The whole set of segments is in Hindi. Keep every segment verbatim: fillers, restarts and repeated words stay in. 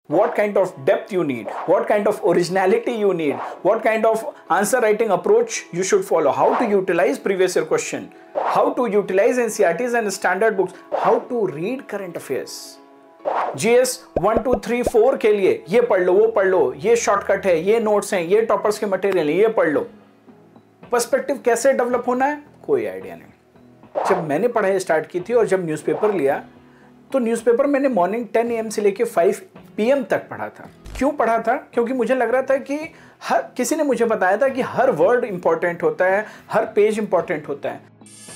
what kind of depth you need, what kind of originality you need, what kind of answer writing approach you should follow, how to utilize previous year question, how to utilize N C E R Ts and standard books, how to read current affairs. G S one two three four के लिए ये पढ़ लो, वो पढ़ लो, ये शॉर्टकट है, ये नोट्स हैं, ये टॉपर्स के मटेरियल है, ये पढ़ लो। पर्सपेक्टिव कैसे डेवलप होना है, कोई आइडिया नहीं। जब मैंने पढ़ाई स्टार्ट की थी और जब न्यूज़पेपर लिया तो न्यूज़पेपर मैंने मॉर्निंग टेन ए एम से लेके फाइव पी एम तक पढ़ा था। क्यों पढ़ा था? क्योंकि मुझे लग रहा था कि हर किसी ने मुझे बताया था कि हर वर्ड इंपॉर्टेंट होता है, हर पेज इंपॉर्टेंट होता है।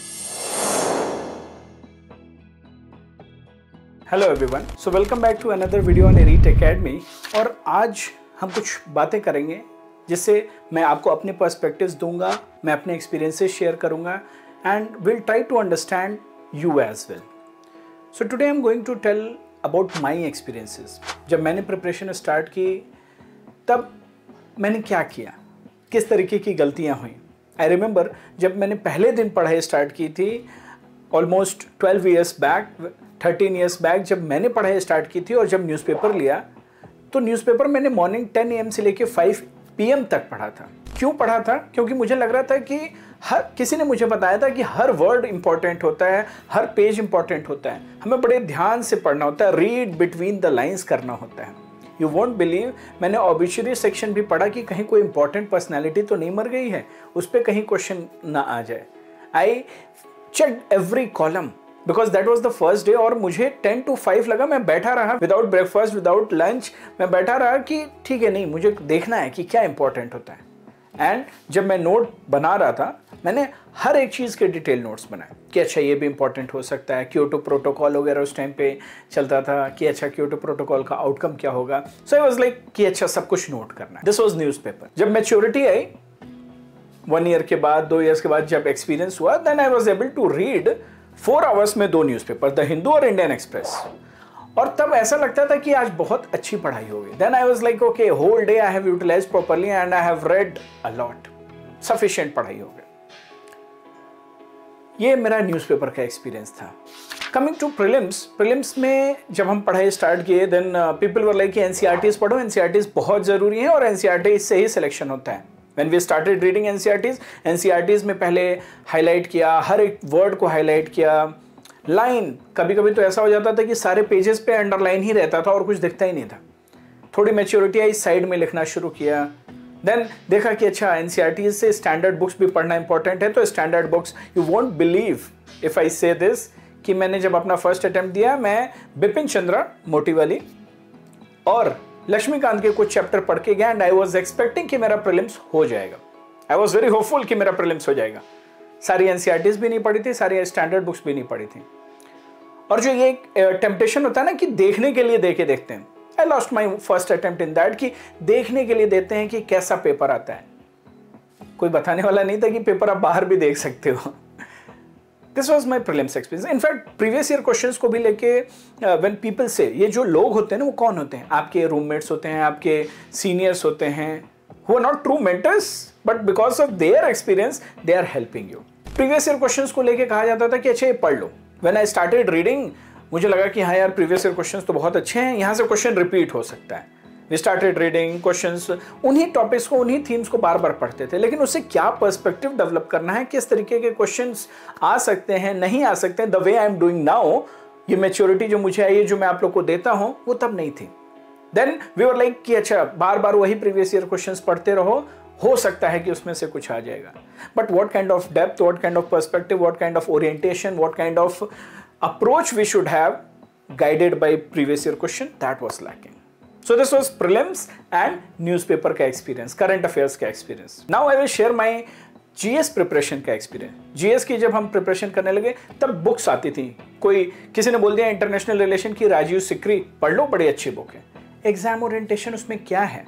Hello everyone, so welcome back to another video on Erit academy. और आज हम कुछ बातें करेंगे जिससे मैं आपको अपने पर्सपेक्टिव्स दूंगा, मैं अपने एक्सपीरियंसेस शेयर करूंगा and will try to understand you as well. So today I am going to tell about my experiences. जब मैंने प्रिपरेशन स्टार्ट की तब मैंने क्या किया, किस तरीके की गलतियां हुई। आई रिमेंबर जब मैंने पहले दिन पढ़ाई स्टार्ट की थी almost twelve years back, thirteen years back, जब मैंने पढ़ाई स्टार्ट की थी और जब न्यूज़पेपर लिया तो न्यूज़पेपर मैंने मॉर्निंग टेन ए एम से लेके फाइव पी एम तक पढ़ा था। क्यों पढ़ा था? क्योंकि मुझे लग रहा था कि हर किसी ने मुझे बताया था कि हर वर्ड इंपॉर्टेंट होता है, हर पेज इंपॉर्टेंट होता है, हमें बड़े ध्यान से पढ़ना होता है, रीड बिटवीन द लाइंस करना होता है। यू वोंट बिलीव, मैंने ऑब्ituary सेक्शन भी पढ़ा कि कहीं कोई इंपॉर्टेंट पर्सनैलिटी तो नहीं मर गई है, उस पर कहीं क्वेश्चन ना आ जाए। I check every column because that was the first day और मुझे टेन टू फाइव लगा। मैं बैठा रहा विदाउट ब्रेकफास्ट, विदाउट लंच, मैं बैठा रहा कि ठीक है, नहीं मुझे देखना है कि क्या इंपॉर्टेंट होता है। एंड जब मैं नोट बना रहा था मैंने हर एक चीज़ के डिटेल नोट्स बनाए कि अच्छा ये भी इंपॉर्टेंट हो सकता है, क्योटो प्रोटोकॉल वगैरह उस टाइम पे चलता था कि अच्छा क्योटो प्रोटोकॉल का आउटकम क्या होगा। सो आई वाज लाइक कि अच्छा सब कुछ नोट करना है। This was newspaper. जब मैच्योरिटी आई वन ईयर के बाद, दो ईयर्स के बाद जब एक्सपीरियंस हुआ, then I was able to read four hours में दो न्यूज़पेपर, द हिंदू और इंडियन एक्सप्रेस। और तब ऐसा लगता था कि आज बहुत अच्छी पढ़ाई होगी। Then I was like okay, whole day I have utilized properly and I have read a lot, sufficient पढ़ाई हो गई। ये मेरा न्यूज़पेपर का एक्सपीरियंस था। कमिंग टू प्रीलिम्स, प्रीलिम्स में जब हम पढ़ाई स्टार्ट किए then people were like NCERTs पढ़ो, एनसीईआरटीज बहुत ज़रूरी है और एनसीईआरटीज से ही सिलेक्शन होता है। When we started reading N C E R Ts, N C E R Ts में पहले हाईलाइट किया, हर एक वर्ड को हाईलाइट किया, लाइन, कभी कभी तो ऐसा हो जाता था कि सारे पेजेस पे अंडरलाइन ही रहता था और कुछ दिखता ही नहीं था। थोड़ी मैच्योरिटी आई, साइड में लिखना शुरू किया। देन देखा कि अच्छा N C E R Ts से स्टैंडर्ड बुक्स भी पढ़ना इंपॉर्टेंट है, तो standard books, you won't believe if I say this कि मैंने जब अपना फर्स्ट अटेम्प्ट दिया मैं बिपिन चंद्रा मोटीवाली और लक्ष्मीकांत के कुछ चैप्टर पढ़ के गया एंड आई वाज एक्सपेक्टिंग कि मेरा प्रीलिम्स हो जाएगा। आई वाज वेरी होपफुल कि मेरा प्रीलिम्स हो जाएगा। सारी एनसीईआरटीज भी नहीं पढ़ी थी, सारी स्टैंडर्ड बुक्स भी नहीं पढ़ी थी। और जो ये टेम्पटेशन होता है ना कि देखने के लिए देखे देखते हैं, I lost my first attempt in that कि देखने के लिए देते हैं कि कैसा पेपर आता है। कोई बताने वाला नहीं था कि पेपर आप बाहर भी देख सकते हो। This was my prelims experience. In fact previous year questions को भी लेके व्हेन पीपल से, ये जो लोग होते हैं ना वो कौन होते हैं? आपके रूममेट्स होते हैं, आपके सीनियर्स होते हैं, who are not true mentors but because of their experience they are helping you. Previous year questions को लेके कहा जाता था कि अच्छा ये पढ़ लो। व्हेन आई स्टार्टेड रीडिंग मुझे लगा कि हाँ यार प्रीवियस ईयर क्वेश्चंस तो बहुत अच्छे हैं, यहाँ से क्वेश्चन रिपीट हो सकता है। वी स्टार्टेड रीडिंग क्वेश्चंस, उन्हीं टॉपिक्स को, उन्हीं थीम्स को बार बार पढ़ते थे, लेकिन उससे क्या पर्सपेक्टिव डेवलप करना है, किस तरीके के क्वेश्चंस आ सकते हैं, नहीं आ सकते हैं, the way I am doing now, ये मैच्योरिटी जो मुझे आई है, जो मैं आप लोग को देता हूँ, वो तब नहीं थी। देन वी वर लाइक कि अच्छा बार बार वही प्रीवियस ईयर क्वेश्चंस पढ़ते रहो, हो सकता है कि उसमें से कुछ आ जाएगा। But what kind of depth, what kind of perspective, what kind of orientation, what kind of approach we should have guided by previous year question, that was lacking. So this was prelims and newspaper का experience, current affairs का experience. Now I will share my G S preparation का experience. G S की जब हम preparation करने लगे तब बुक्स आती थी। कोई किसी ने बोल दिया इंटरनेशनल रिलेशन की राजीव सिकरी पढ़ लो, बड़ी अच्छी बुक है। एग्जाम ओरिएंटेशन उसमें क्या है?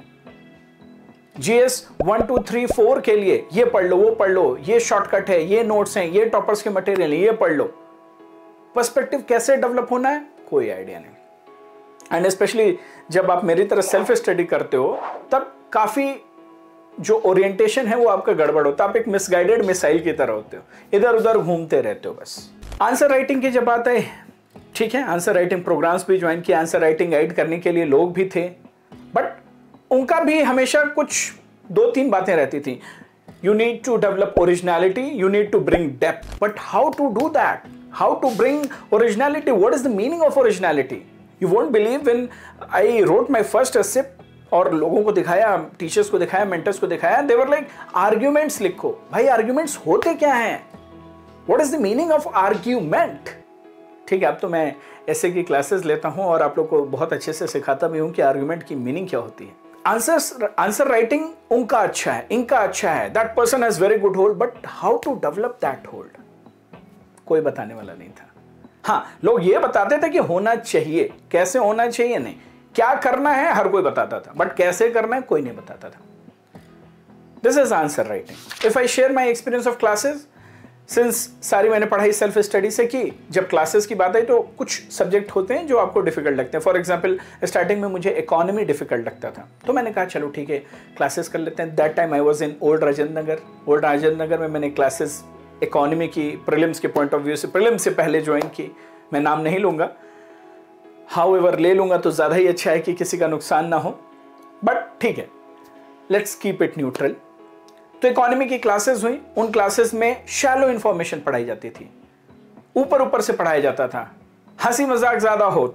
G S one two three four के लिए ये पढ़ लो, वो पढ़ लो, ये शॉर्टकट है, ये नोट्स हैं, ये टॉपर्स के मटेरियल है, ये पढ़ लो। पर्सपेक्टिव कैसे डेवलप होना है, कोई आइडिया नहीं। एंड स्पेशली जब आप मेरी तरह सेल्फ स्टडी करते हो तब काफ़ी जो ओरिएंटेशन है वो आपका गड़बड़ होता है। आप एक मिसगाइडेड मिसाइल की तरह होते हो, इधर उधर घूमते रहते हो बस। आंसर राइटिंग की जब बात है ठीक है, आंसर राइटिंग प्रोग्राम्स भी ज्वाइन किए, आंसर राइटिंग गाइड करने के लिए लोग भी थे, बट उनका भी हमेशा कुछ दो तीन बातें रहती थी. You need to develop originality, you need to bring depth. But how to do that? How to bring originality? What is the meaning of originality? You won't believe when I wrote my first essay और लोगों को दिखाया, टीचर्स को दिखाया, मेंटर्स को दिखाया, they were like, arguments लिखो. भाई arguments होते क्या हैं? What is the meaning of argument? ठीक है, अब तो मैं ऐसे की क्लासेस लेता हूँ और आप लोग को बहुत अच्छे से सिखाता भी हूँ कि आर्ग्यूमेंट की मीनिंग क्या होती है. आंसर आंसर राइटिंग उनका अच्छा है, इनका अच्छा है, that person has very good hold, but how to develop that hold कोई बताने वाला नहीं था. हाँ, लोग ये बताते थे कि होना चाहिए, कैसे होना चाहिए नहीं, क्या करना है हर कोई बताता था, बट कैसे करना है कोई नहीं बताता था. This is answer writing. If I share my experience of classes, since सारी मैंने पढ़ाई सेल्फ स्टडी से की, जब क्लासेस की बात आई तो कुछ सब्जेक्ट होते हैं जो आपको डिफिकल्ट लगते हैं. फॉर एग्जांपल स्टार्टिंग में मुझे इकोनॉमी डिफिकल्ट लगता था, तो मैंने कहा चलो ठीक है क्लासेस कर लेते हैं. That time I was in old Rajendra Nagar. Old Rajendra Nagar में मैंने क्लासेस इकोनॉमी की प्रीलिम्स के पॉइंट ऑफ व्यू से, प्रीलिम्स से पहले ज्वाइन की. मैं नाम नहीं लूँगा, हाउएवर ले लूँगा तो ज़्यादा ही अच्छा है कि किसी का नुकसान ना हो, बट ठीक है, लेट्स कीप इट न्यूट्रल. तो इकोनॉमी की क्लासेस हुई, उन क्लासेस में शैलो इंफॉर्मेशन पढ़ाई जाती थी, ऊपर ऊपर से पढ़ाया जाता था, हंसी मजाक ज्यादा हो.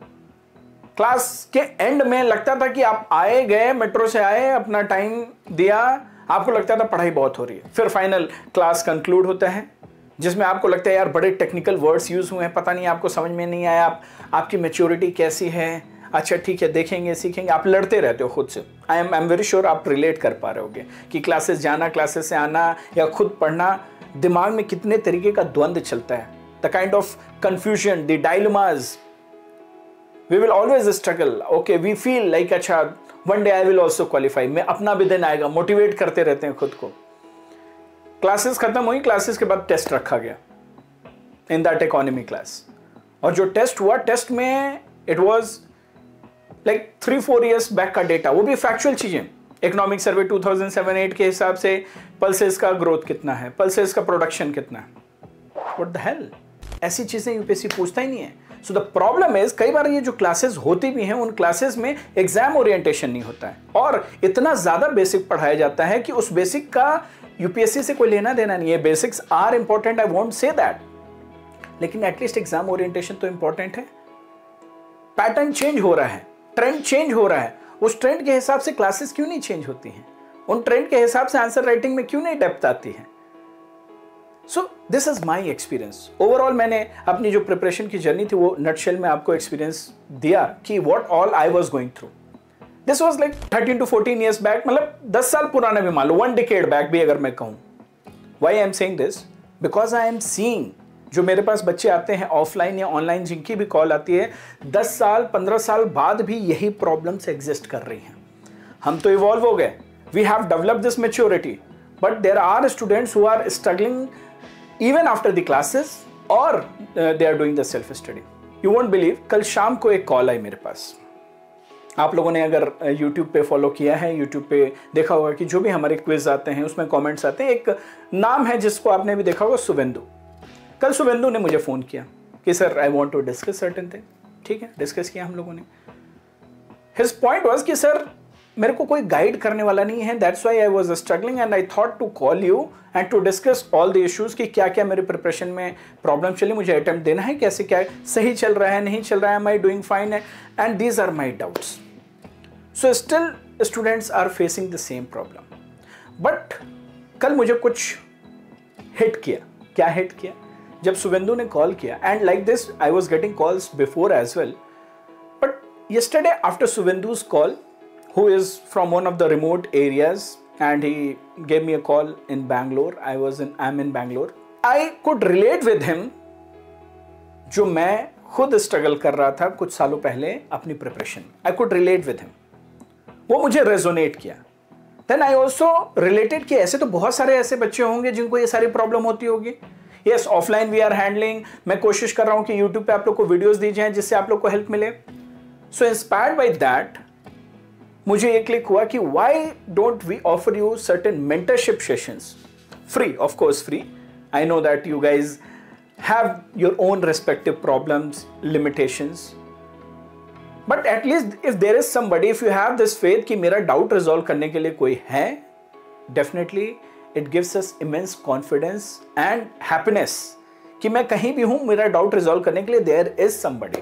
क्लास के एंड में लगता था कि आप आए गए, मेट्रो से आए, अपना टाइम दिया, आपको लगता था पढ़ाई बहुत हो रही है. फिर फाइनल क्लास कंक्लूड होता है जिसमें आपको लगता है यार बड़े टेक्निकल वर्ड्स यूज हुए हैं, पता नहीं आपको समझ में नहीं आया, आप, आपकी मैच्योरिटी कैसी है, अच्छा ठीक है देखेंगे सीखेंगे, आप लड़ते रहते हो खुद से. I am I am very sure आप रिलेट कर पा रहे होगे कि क्लासेस जाना, क्लासेस से आना या खुद पढ़ना, दिमाग में कितने तरीके का द्वंद्व चलता है. The kind of confusion, the dilemmas, we will always struggle. Okay, we feel like अच्छा one day I will also qualify, मैं अपना भी दिन आएगा, मोटिवेट करते रहते हैं खुद को. क्लासेस खत्म हुई, क्लासेस के बाद टेस्ट रखा गया इन दैट इकोनॉमी क्लास, और जो टेस्ट हुआ, टेस्ट में it was like three four years back का डेटा, वो भी फैक्चुअल चीजें. Economic survey two thousand seven eight के हिसाब से पल्सेस का ग्रोथ कितना है, पल्सेस का प्रोडक्शन कितना है. व्हाट द हेल, ऐसी चीजें यूपीएससी पूछता ही नहीं है. सो द प्रॉब्लम इज, कई बार ये जो क्लासेस होती भी हैं, उन क्लासेस में एग्जाम ओरिएंटेशन नहीं होता है और इतना ज्यादा बेसिक पढ़ाया जाता है कि उस बेसिक का यूपीएससी से कोई लेना देना नहीं है. Basics are important, I won't say that, लेकिन एटलीस्ट एग्जाम ओरिएंटेशन तो इंपॉर्टेंट है. पैटर्न चेंज हो रहा है, ट्रेंड चेंज हो रहा है, उस ट्रेंड के हिसाब से क्लासेस क्यों नहीं चेंज होती हैं, उन ट्रेंड के हिसाब से आंसर राइटिंग में क्यों नहीं डेप्थ आती है. So this is my experience. Overall मैंने अपनी जो प्रिपरेशन की जर्नी थी वो नटशेल में आपको एक्सपीरियंस दिया कि what all I was going through. This was like thirteen to fourteen years back, मतलब दस साल पुराना भी मान लो, वन डिकेड बैक भी अगर मैं कहूँ. Why I am saying this, because I am seeing, जो मेरे पास बच्चे आते हैं ऑफलाइन या ऑनलाइन, जिनकी भी कॉल आती है, दस साल पंद्रह साल बाद भी यही प्रॉब्लम्स एग्जिस्ट कर रही हैं. हम तो इवॉल्व हो गए, we have developed this maturity, but there are students who are struggling even after the classes और they are doing the self study. You won't believe, कल शाम को एक कॉल आई मेरे पास. आप लोगों ने अगर यूट्यूब पे फॉलो किया है, यूट्यूब पे देखा होगा कि जो भी हमारे क्विज आते हैं उसमें कमेंट्स आते हैं, एक नाम है जिसको आपने भी देखा होगा, शुभेंदु. कल शुभेंदु ने मुझे फ़ोन किया कि sir I want to discuss certain thing. ठीक है, डिस्कस किया हम लोगों ने. हिज पॉइंट वाज कि सर मेरे को कोई गाइड करने वाला नहीं है, that's why I was struggling and I thought to call you and to discuss all the issues कि क्या क्या मेरे प्रिपरेशन में प्रॉब्लम चली, मुझे अटेम्प्ट देना है, कैसे क्या सही चल रहा है, नहीं चल रहा है, am I doing fine, and these are my doubts. So still students are facing the same problem. But कल मुझे कुछ हिट किया. क्या हिट किया? जब शुभेंदु ने कॉल किया, and like this I was getting calls before as well, but yesterday after Subhendu's call, who is from one of the remote areas, and he gave me a call in Bangalore. I was in I'm in Bangalore. I could relate with him, जो मैं खुद स्ट्रगल कर रहा था कुछ सालों पहले अपनी preparation. I could relate with him. वो मुझे रेजोनेट किया. Then I also related कि ऐसे तो बहुत सारे ऐसे बच्चे होंगे जिनको ये सारी प्रॉब्लम होती होगी. Yes, offline we are handling. मैं कोशिश कर रहा हूँ कि यूट्यूब पे आप लोग को वीडियोस दी जाएं जिससे आप लोग को हेल्प मिले. सो इंस्पायर्ड बाय दैट मुझे ये क्लिक हुआ कि why don't we offer you certain mentorship sessions, free, of course free. I know that you guys have your own respective problems, limitations. But at least if there is somebody, if you have this faith कि मेरा doubt resolve करने के लिए कोई है, definitely it gives us immense confidence and happiness कि मैं कहीं भी हूं, मेरा doubt resolve करने के लिए there is somebody.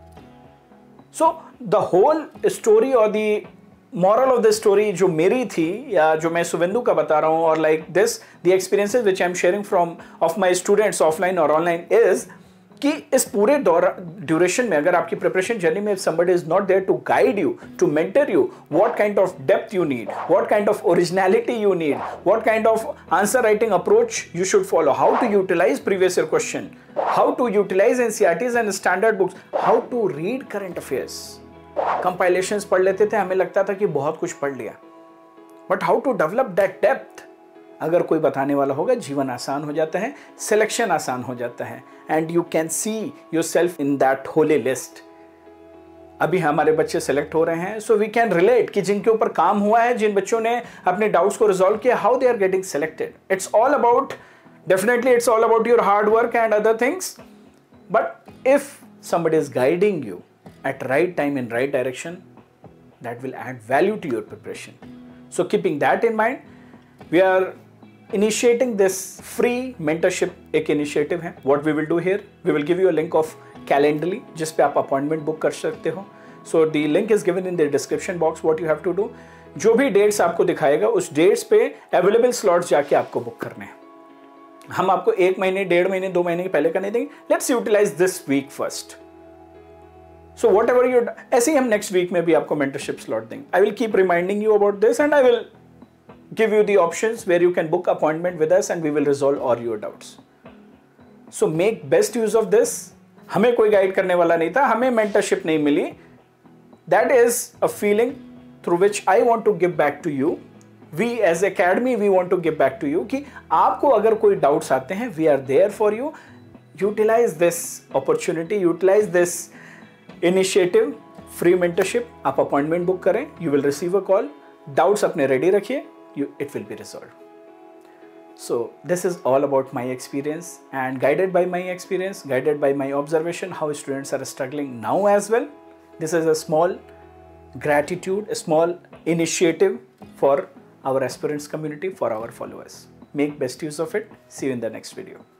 So the whole story or the moral of the story जो मेरी थी या जो मैं शुभेंदु का बता रहा हूँ, और like this the experiences which I am sharing from of my students offline or online is कि इस पूरे ड्यूरेशन में अगर आपकी प्रिपरेशन जर्नी में somebody is not there to guide you, to mentor you, what kind of depth you need, what kind of originality you need, what kind of answer writing approach you should follow, how to utilize previous year question, how to utilize N C E R Ts and standard books, how to read current affairs. Compilations पढ़ लेते थे, हमें लगता था कि बहुत कुछ पढ़ लिया, but how to develop that depth अगर कोई बताने वाला होगा, जीवन आसान हो जाता है, सिलेक्शन आसान हो जाता है, and you can see yourself in that holy list. अभी हमारे बच्चे सेलेक्ट हो रहे हैं, सो वी कैन रिलेट कि जिनके ऊपर काम हुआ है, जिन बच्चों ने अपने डाउट्स को रिजॉल्व किया, how they are getting selected. It's all about, definitely it's all about your hard work and other things, but if somebody is guiding you at right time in right direction, that will add value to your preparation. So keeping that in mind, we are initiating this free mentorship. एक initiative है. What we will do here, we will give you a link of Calendly जिस पे आप appointment book कर सकते हो. So the link is given in the description box. What you have to do, जो भी dates आपको दिखाएगा उस dates पे available slots जाके आपको book करने हैं. हम आपको एक महीने, डेढ़ महीने, दो महीने के पहले करने देंगे. Let's utilize this week first. So whatever you, ऐसे ही हम next week में भी आपको mentorship slot देंगे. I will keep reminding you about this and I will give you the options where you can book appointment with us and we will resolve all your doubts. So make best use of this. हमें कोई गाइड करने वाला नहीं था, हमें mentorship नहीं मिली. That is a feeling through which I want to give back to you. We as academy we want to give back to you कि आपको अगर कोई doubts आते हैं, we are there for you. Utilize this opportunity, utilize this initiative, free mentorship. आप अपॉइंटमेंट बुक करें, you will receive a call. Doubts अपने ready रखिए, you it will be resolved. So this is all about my experience and guided by my experience, guided by my observation, how students are struggling now as well. This is a small gratitude, a small initiative for our aspirants community, for our followers. Make best use of it. See you in the next video.